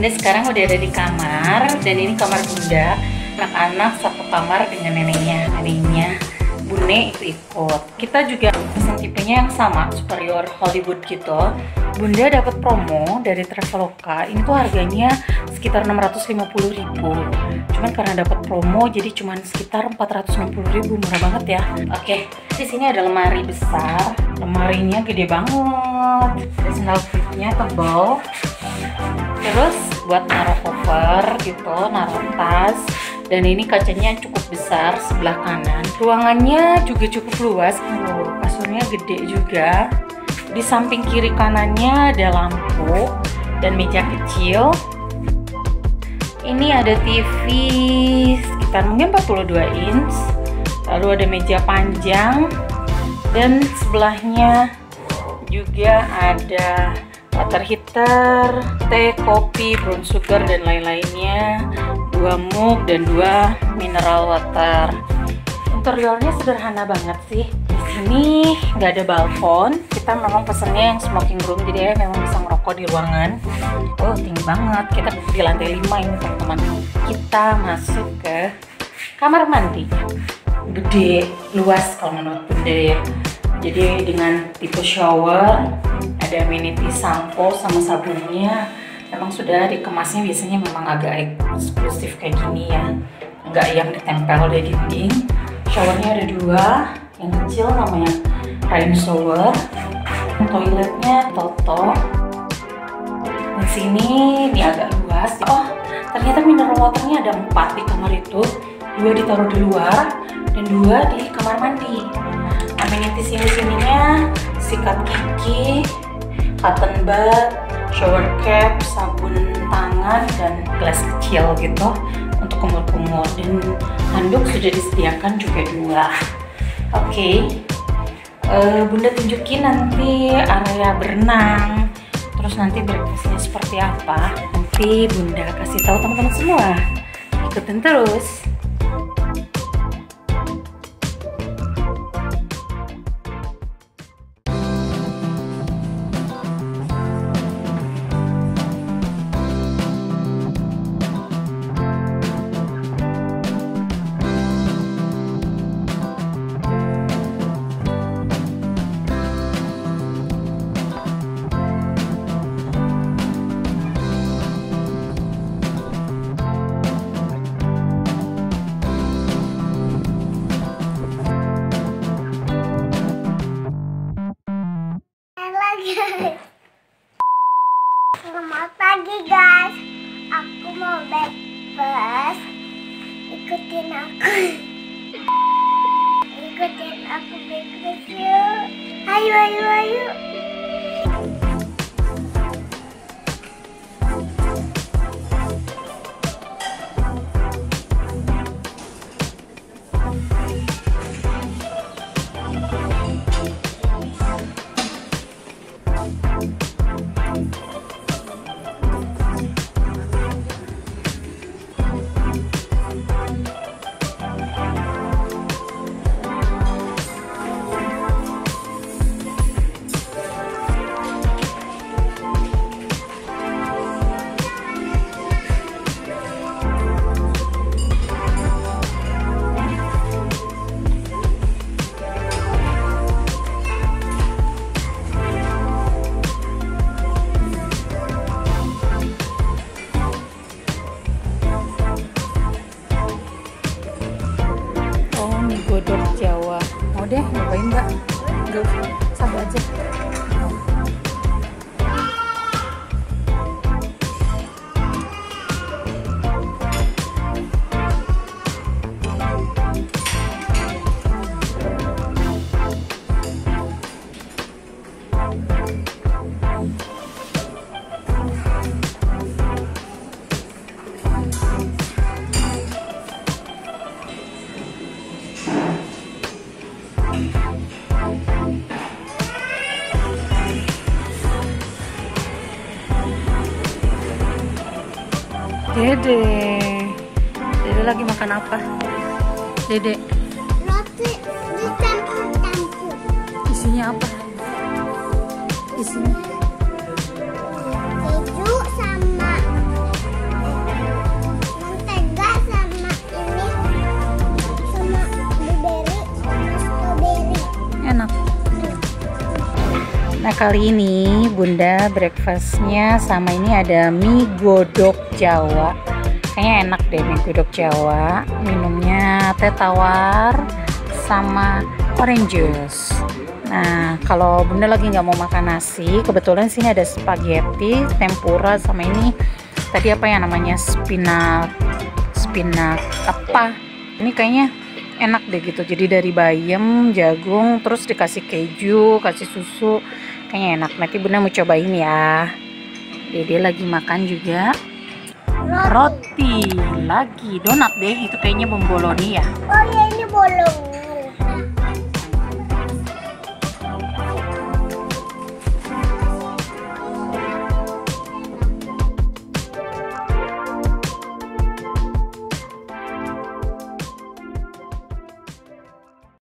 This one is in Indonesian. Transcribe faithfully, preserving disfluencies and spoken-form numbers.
Bunda sekarang udah ada di kamar, dan ini kamar Bunda. Anak-anak satu kamar dengan neneknya. Neneknya Bune itu ikut. Kita juga pesan tipenya yang sama, superior Hollywood gitu. Bunda dapat promo dari Traveloka. Ini tuh harganya sekitar enam ratus lima puluh ribu. Cuman karena dapat promo jadi cuman sekitar empat ratus enam puluh ribu. Murah banget ya. Oke, di sini ada lemari besar. Lemarinya gede banget. Ada sandal fitnya tebal. Terus buat naruh cover gitu, naruh tas. Dan ini kacanya cukup besar sebelah kanan. Ruangannya juga cukup luas. Oh, kasurnya gede juga. Di samping kiri kanannya ada lampu dan meja kecil. Ini ada T V sekitar mungkin empat puluh dua inch. Lalu ada meja panjang dan sebelahnya juga ada water heater, teh, kopi, brown sugar dan lain-lainnya. Dua mug dan dua mineral water. Interiornya sederhana banget sih. Di sini nggak ada balkon. Kita memang pesennya yang smoking room, jadi ya memang bisa ngerokok di ruangan. Oh, tinggi banget. Kita di lantai lima ini teman-teman. Kita masuk ke kamar mandi. Gede, luas kalau menurut Bunda ya. Jadi dengan tipe shower, ada amenity sampo sama sabunnya. Memang sudah dikemasnya biasanya memang agak eksklusif kayak gini ya, nggak yang ditempel di dinding. Showernya ada dua, yang kecil namanya rain shower. Toiletnya Toto. Di sini ini agak luas. Oh, ternyata mineral waternya ada empat di kamar itu. Dua ditaruh di luar dan dua di kamar mandi. Amenities sini sininya sikat gigi, cotton bud, shower cap, sabun tangan, dan gelas kecil gitu untuk kumur-kumur, dan handuk sudah disediakan juga dua. Oke, okay. uh, Bunda tunjukin nanti area berenang, terus nanti breakfastnya seperti apa. Nanti Bunda kasih tahu teman-teman semua. Ikutin terus. Selamat pagi guys, aku mau breakfast. Ikutin aku, ikutin aku breakfast yuk. Ayo ayo ayo. Godok Jawa. Mau deh nyobain Mbak? Gak, satu aja. Dede, Dede lagi makan apa? Dede, Roti dicampur-campur. isinya apa? Isinya Keju sama Nah kali ini Bunda breakfastnya sama ini ada mie godok Jawa. Kayaknya enak deh mie godok Jawa. Minumnya teh tawar sama orange juice. Nah kalau Bunda lagi nggak mau makan nasi, kebetulan sini ada spaghetti, tempura sama ini tadi apa ya namanya spinach, spinach apa? Ini kayaknya enak deh gitu. Jadi dari bayam, jagung, terus dikasih keju, kasih susu. Kayaknya enak. Nanti Bunda mau cobain ya. Dede lagi makan juga roti lagi donat deh. Itu kayaknya bomboloni ya. Oh ya, ini bolong.